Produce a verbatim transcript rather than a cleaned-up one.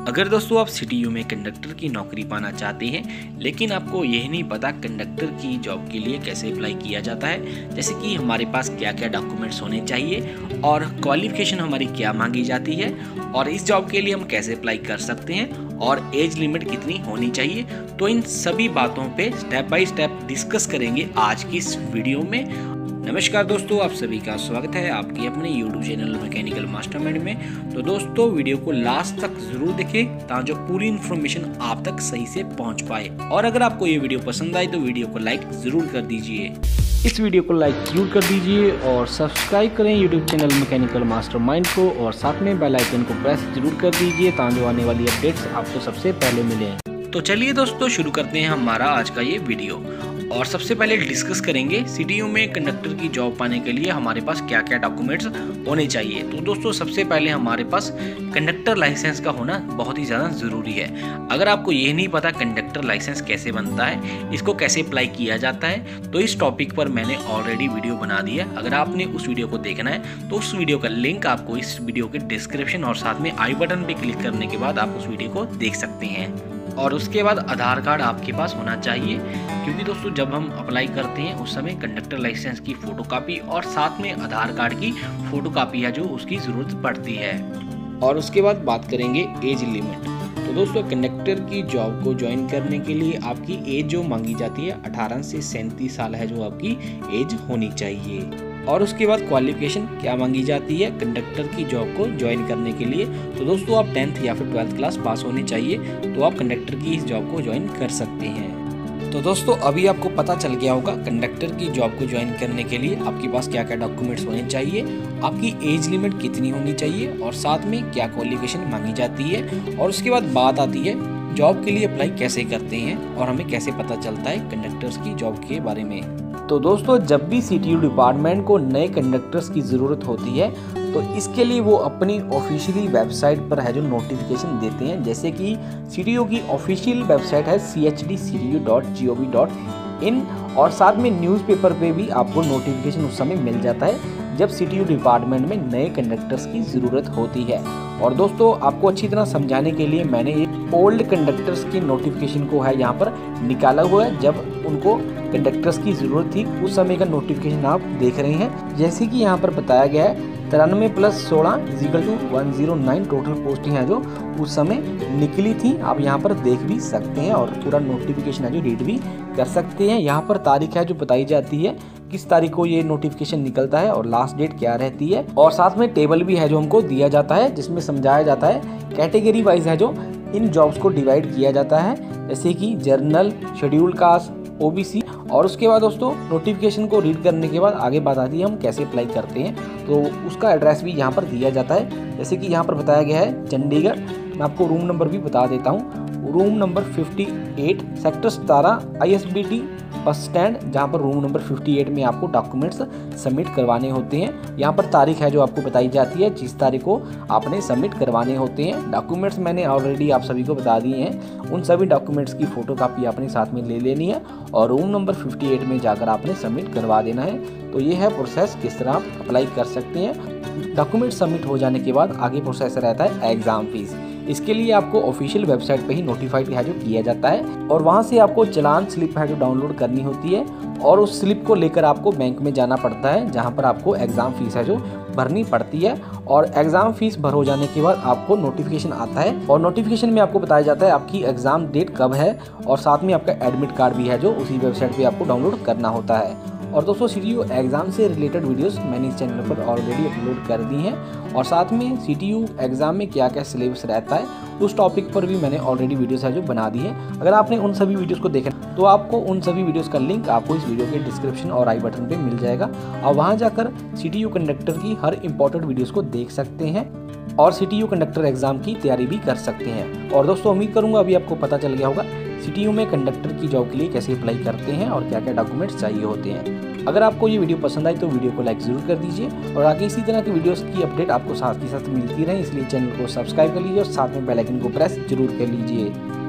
अगर दोस्तों आप सीटीयू में कंडक्टर की नौकरी पाना चाहते हैं लेकिन आपको यह नहीं पता कंडक्टर की जॉब के लिए कैसे अप्लाई किया जाता है, जैसे कि हमारे पास क्या क्या डॉक्यूमेंट्स होने चाहिए और क्वालिफिकेशन हमारी क्या मांगी जाती है और इस जॉब के लिए हम कैसे अप्लाई कर सकते हैं और एज लिमिट कितनी होनी चाहिए, तो इन सभी बातों पे स्टेप बाय स्टेप डिस्कस करेंगे आज की इस वीडियो में। नमस्कार दोस्तों, आप सभी का स्वागत है आपके अपने यूट्यूब चैनल मैकेनिकल मास्टरमाइंड में। तो दोस्तों वीडियो को लास्ट तक जरूर देखें ताकि पूरी इन्फॉर्मेशन आप तक सही से पहुंच पाए। और अगर आपको ये वीडियो पसंद आए तो वीडियो को लाइक जरूर कर दीजिए। इस वीडियो को लाइक जरूर कर दीजिए और सब्सक्राइब करें यूट्यूब चैनल मैकेनिकल मास्टरमाइंड को और साथ में बेल आइकन को प्रेस जरूर कर दीजिए ताकि आने वाली अपडेट्स आपको सबसे पहले मिले। तो चलिए दोस्तों शुरू करते हैं हमारा आज का ये वीडियो। और सबसे पहले डिस्कस करेंगे सीटीयू में कंडक्टर की जॉब पाने के लिए हमारे पास क्या क्या डॉक्यूमेंट्स होने चाहिए। तो दोस्तों सबसे पहले हमारे पास कंडक्टर लाइसेंस का होना बहुत ही ज़्यादा ज़रूरी है। अगर आपको ये नहीं पता कंडक्टर लाइसेंस कैसे बनता है, इसको कैसे अप्लाई किया जाता है, तो इस टॉपिक पर मैंने ऑलरेडी वीडियो बना दी है। अगर आपने उस वीडियो को देखना है तो उस वीडियो का लिंक आपको इस वीडियो के डिस्क्रिप्शन और साथ में आई बटन पर क्लिक करने के बाद आप उस वीडियो को देख सकते हैं। और उसके बाद आधार कार्ड आपके पास होना चाहिए, क्योंकि दोस्तों जब हम अप्लाई करते हैं उस समय कंडक्टर लाइसेंस की फ़ोटोकॉपी और साथ में आधार कार्ड की फ़ोटोकॉपी है जो उसकी ज़रूरत पड़ती है। और उसके बाद बात करेंगे एज लिमिट। तो दोस्तों कंडक्टर की जॉब को ज्वाइन करने के लिए आपकी एज जो मांगी जाती है अठारह से सैंतीस साल है जो आपकी एज होनी चाहिए। और उसके बाद क्वालिफिकेशन क्या मांगी जाती है कंडक्टर की जॉब को ज्वाइन करने के लिए। तो दोस्तों आप टेंथ या फिर ट्वेल्थ क्लास पास होनी चाहिए तो आप कंडक्टर की इस जॉब को ज्वाइन कर सकते हैं। तो दोस्तों अभी आपको पता चल गया होगा कंडक्टर की जॉब को ज्वाइन करने के लिए आपके पास क्या क्या डॉक्यूमेंट्स होने चाहिए, आपकी एज लिमिट कितनी होनी चाहिए और साथ में क्या क्वालिफिकेशन मांगी जाती है। और उसके बाद बात आती है जॉब के लिए अप्लाई कैसे करते हैं और हमें कैसे पता चलता है कंडक्टर्स की जॉब के बारे में। तो दोस्तों जब भी सीटीयू डिपार्टमेंट को नए कंडक्टर्स की ज़रूरत होती है तो इसके लिए वो अपनी ऑफिशियली वेबसाइट पर है जो नोटिफिकेशन देते हैं, जैसे कि सीटीयू की ऑफिशियल वेबसाइट है C H D C T U dot G O V dot in और साथ में न्यूज़पेपर पे भी आपको नोटिफिकेशन उस समय मिल जाता है जब सीटीयू डिपार्टमेंट में नए कंडक्टर्स की ज़रूरत होती है। और दोस्तों आपको अच्छी तरह समझाने के लिए मैंने एक ओल्ड कंडक्टर्स की नोटिफिकेशन को है यहाँ पर निकाला हुआ है, जब उनको कंडक्टर्स की ज़रूरत थी उस समय का नोटिफिकेशन आप देख रहे हैं। जैसे कि यहाँ पर बताया गया है तिरानवे प्लस सोलह equal to one zero nine total posting है जो उस समय निकली थी, आप यहाँ पर देख भी सकते हैं और पूरा नोटिफिकेशन है जो रीड भी कर सकते हैं। यहाँ पर तारीख है जो बताई जाती है किस तारीख को ये नोटिफिकेशन निकलता है और लास्ट डेट क्या रहती है। और साथ में टेबल भी है जो हमको दिया जाता है जिसमें समझाया जाता है कैटेगरी वाइज है जो इन जॉब्स को डिवाइड किया जाता है, जैसे कि जर्नल, शेड्यूल कास्ट, ओबीसी। और उसके बाद दोस्तों नोटिफिकेशन को रीड करने के बाद आगे बात आती है हम कैसे अप्लाई करते हैं, तो उसका एड्रेस भी यहाँ पर दिया जाता है। जैसे कि यहाँ पर बताया गया है चंडीगढ़, मैं आपको रूम नंबर भी बता देता हूँ, रूम नंबर अट्ठावन सेक्टर सतारह I S B T bus stand, जहाँ पर रूम नंबर अट्ठावन में आपको डॉक्यूमेंट्स सबमिट करवाने होते हैं। यहाँ पर तारीख है जो आपको बताई जाती है जिस तारीख को आपने सबमिट करवाने होते हैं। डॉक्यूमेंट्स मैंने ऑलरेडी आप सभी को बता दिए हैं, उन सभी डॉक्यूमेंट्स की फ़ोटोकॉपी आपने साथ में ले लेनी है और रूम नंबर अट्ठावन में जाकर आपने सबमिट करवा देना है। तो ये है प्रोसेस किस तरह आप अप्लाई कर सकते हैं। डॉक्यूमेंट सबमिट हो जाने के बाद आगे प्रोसेस रहता है एग्ज़ाम फीस। इसके लिए आपको ऑफिशियल वेबसाइट पे ही नोटिफाइड है जो किया जाता है और वहाँ से आपको चालान स्लिप है जो डाउनलोड करनी होती है और उस स्लिप को लेकर आपको बैंक में जाना पड़ता है जहाँ पर आपको एग्ज़ाम फीस है जो भरनी पड़ती है। और एग्ज़ाम फीस भर हो जाने के बाद आपको नोटिफिकेशन आता है और नोटिफिकेशन में आपको बताया जाता है आपकी एग्ज़ाम डेट कब है और साथ में आपका एडमिट कार्ड भी है जो उसी वेबसाइट पर आपको डाउनलोड करना होता है। और दोस्तों सीटीयू एग्ज़ाम से रिलेटेड वीडियोस मैंने इस चैनल पर ऑलरेडी अपलोड कर दी हैं और साथ में सीटीयू एग्ज़ाम में क्या क्या सिलेबस रहता है उस टॉपिक पर भी मैंने ऑलरेडी वीडियोस है जो बना दी है। अगर आपने उन सभी वीडियोस को देखा तो आपको उन सभी वीडियोस का लिंक आपको इस वीडियो के डिस्क्रिप्शन और आई बटन पे मिल जाएगा और वहाँ जाकर सीटीयू कंडक्टर की हर इंपॉर्टेंट वीडियोस को देख सकते हैं और सीटीयू कंडक्टर एग्ज़ाम की तैयारी भी कर सकते हैं। और दोस्तों उम्मीद करूँगा अभी आपको पता चल गया होगा सीटीयू में कंडक्टर की जॉब के लिए कैसे अप्लाई करते हैं और क्या क्या डॉक्यूमेंट्स चाहिए होते हैं। अगर आपको ये वीडियो पसंद आई तो वीडियो को लाइक जरूर कर दीजिए और आगे इसी तरह की वीडियोस की अपडेट आपको साथ ही साथ मिलती रहे, इसलिए चैनल को सब्सक्राइब कर लीजिए और साथ में बेल आइकन को प्रेस जरूर कर लीजिए।